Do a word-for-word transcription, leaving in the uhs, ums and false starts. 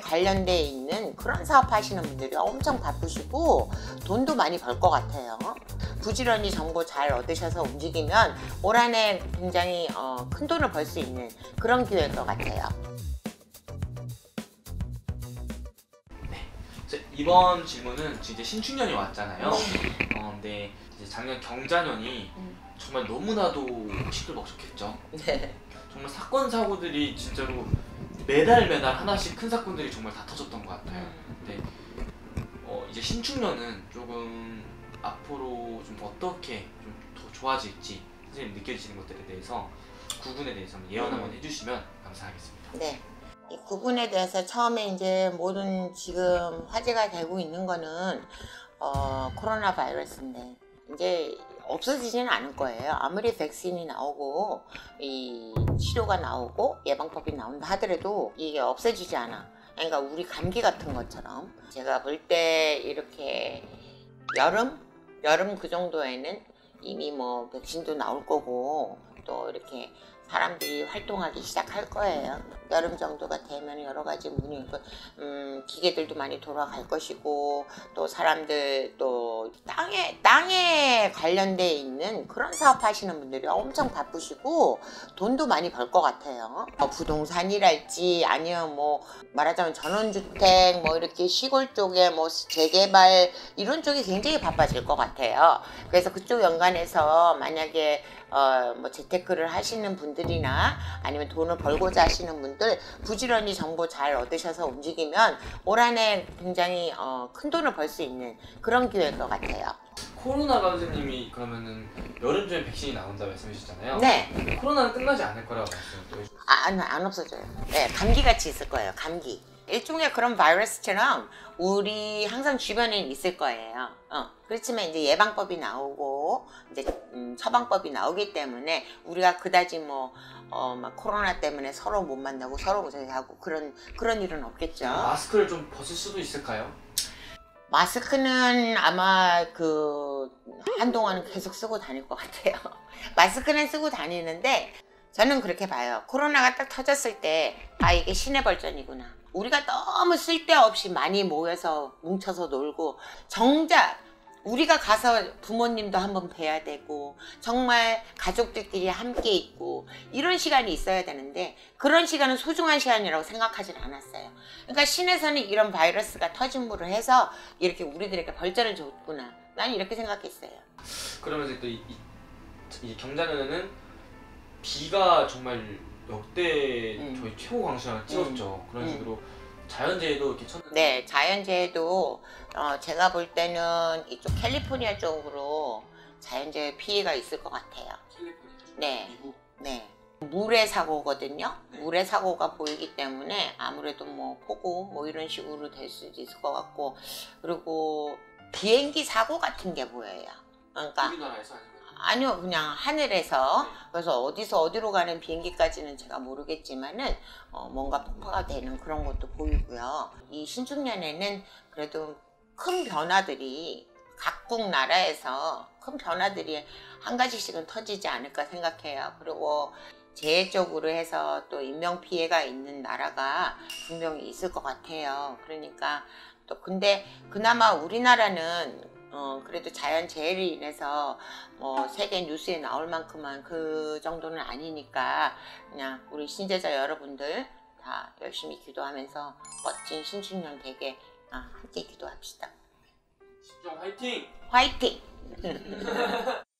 관련돼 있는 그런 사업 하시는 분들이 엄청 바쁘시고 돈도 많이 벌 것 같아요. 부지런히 정보 잘 얻으셔서 움직이면 올 한 해 굉장히 어, 큰 돈을 벌 수 있는 그런 기회일 것 같아요. 이번 질문은 이제 신축년이 왔잖아요. 어, 근데 이제 작년 경자년이 음. 정말 너무나도 시끌벅적했죠. 네. 정말 사건 사고들이 진짜로 매달 매달 하나씩 큰 사건들이 정말 다 터졌던 것 같아요. 근데 어, 이제 신축년은 조금 앞으로 좀 어떻게 좀 더 좋아질지 선생님 느껴지시는 것들에 대해서 구군에 대해서 예언 한번 해주시면 감사하겠습니다. 네. 이 구군에 대해서 처음에 이제 모든 지금 화제가 되고 있는 거는 어, 코로나 바이러스인데 이제 없어지지는 않을 거예요. 아무리 백신이 나오고 이 치료가 나오고 예방법이 나온다 하더라도 이게 없어지지 않아. 그러니까 우리 감기 같은 것처럼 제가 볼 때 이렇게 여름? 여름 그 정도에는 이미 뭐 백신도 나올 거고 또 이렇게 사람들이 활동하기 시작할 거예요. 여름 정도가 되면 여러 가지 문이 음, 기계들도 많이 돌아갈 것이고 또 사람들 또 땅에 땅에 관련돼 있는 그런 사업 하시는 분들이 엄청 바쁘시고 돈도 많이 벌 것 같아요. 뭐 부동산이랄지 아니면 뭐 말하자면 전원주택 뭐 이렇게 시골 쪽에 뭐 재개발 이런 쪽이 굉장히 바빠질 것 같아요. 그래서 그쪽 연관해서 만약에 어, 뭐 재테크를 하시는 분들이나 아니면 돈을 벌고자 하시는 분들 부지런히 정보 잘 얻으셔서 움직이면 올 한 해 굉장히 어, 큰 돈을 벌 수 있는 그런 기회일 것 같아요. 코로나 선생님이 그러면은 여름쯤에 백신이 나온다 말씀하셨잖아요. 네. 코로나는 끝나지 않을 거라고 말씀을 해주셨어요. 아, 안, 안 없어져요. 네, 감기같이 있을 거예요. 감기. 일종의 그런 바이러스처럼 우리 항상 주변에 있을 거예요. 어, 그렇지만 이제 예방법이 나오고 이제 음, 처방법이 나오기 때문에 우리가 그다지 뭐 어, 막 코로나 때문에 서로 못 만나고 서로 무슨 하고 그런 그런 일은 없겠죠. 마스크를 좀 벗을 수도 있을까요? 마스크는 아마 그 한동안은 계속 쓰고 다닐 것 같아요. 마스크는 쓰고 다니는데 저는 그렇게 봐요. 코로나가 딱 터졌을 때 아 이게 신의 벌전이구나. 우리가 너무 쓸데없이 많이 모여서 뭉쳐서 놀고 정작 우리가 가서 부모님도 한번 뵈야 되고 정말 가족들끼리 함께 있고 이런 시간이 있어야 되는데 그런 시간은 소중한 시간이라고 생각하진 않았어요. 그러니까 신에서는 이런 바이러스가 터짐으로 해서 이렇게 우리들에게 벌전을 줬구나. 난 이렇게 생각했어요. 그러면서 또 이, 이, 이 경자년에는 비가 정말 역대 음. 저희 최고 강수량을 찍었죠. 음. 그런 음. 식으로 자연재해도 이렇게 쳤는데. 네, 자연재해도 어, 제가 볼 때는 이쪽 캘리포니아 쪽으로 자연재해 피해가 있을 것 같아요. 캘리포니아. 네. 미국. 네. 물의 사고거든요. 네. 물의 사고가 보이기 때문에 아무래도 뭐 폭우 뭐 이런 식으로 될 수도 있을 것 같고 그리고 비행기 사고 같은 게 보여요. 그러니까 우리나라에서 아니면? 아니요, 그냥 하늘에서. 네. 그래서 어디서 어디로 가는 비행기까지는 제가 모르겠지만은 어, 뭔가 폭파가 되는 그런 것도 보이고요. 이 신축년에는 그래도 큰 변화들이 각국 나라에서 큰 변화들이 한 가지씩은 터지지 않을까 생각해요. 그리고 재해적으로 해서 또 인명피해가 있는 나라가 분명히 있을 것 같아요. 그러니까 또 근데 그나마 우리나라는 어, 그래도 자연재해로 인해서 뭐 세계 뉴스에 나올 만큼만 그 정도는 아니니까 그냥 우리 신제자 여러분들 다 열심히 기도하면서 멋진 신축년 되게 아, 함께 기도합시다. 신정 화이팅! 화이팅!